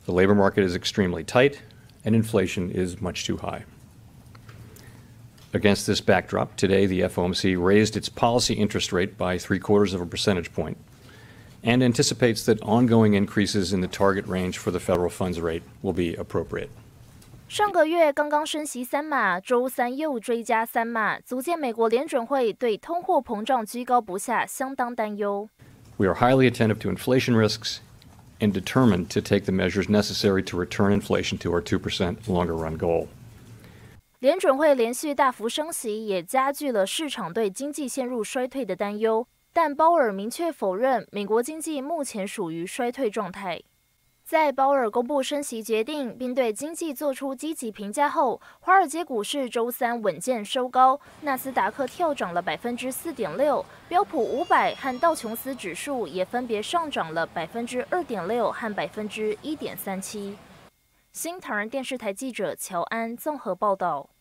The labor market is extremely tight, and inflation is much too high. Against this backdrop, today the FOMC raised its policy interest rate by 0.75 of a percentage point and anticipates that ongoing increases in the target range for the federal funds rate will be appropriate. 上个月刚刚升息3码，周三又追加3码，足见美国联准会对通货膨胀居高不下相当担忧。 We are highly attentive to inflation risks and determined to take the measures necessary to return inflation to our 2% longer-run goal. 联准会连续大幅升息，也加剧了市场对经济陷入衰退的担忧。但鲍尔明确否认，美国经济目前属于衰退状态。在鲍尔公布升息决定，并对经济做出积极评价后，华尔街股市周三稳健收高，纳斯达克跳涨了4.6%，标普500和道琼斯指数也分别上涨了2.6%和1.37%。新唐人电视台记者乔安综合报道。